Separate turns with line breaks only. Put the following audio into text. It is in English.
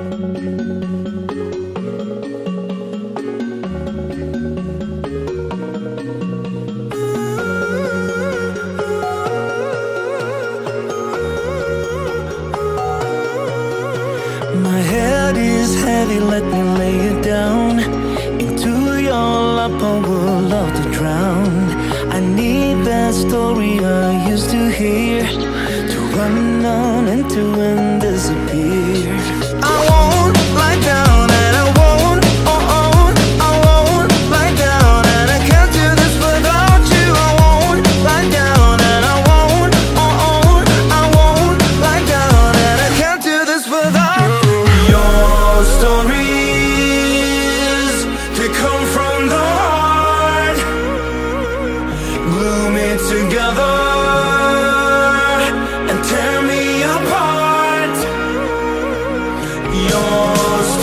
My head is heavy, let me lay it down. Into your lap I would love to drown. I need that story I used to hear, to run on and to end disappear. I won't lie down and I won't, I won't lie down, and I can't do this without you. I won't lie down and I won't, I won't lie down, and I can't do this without you. Your stories, they come from the heart, glue me together and tear me apart. Your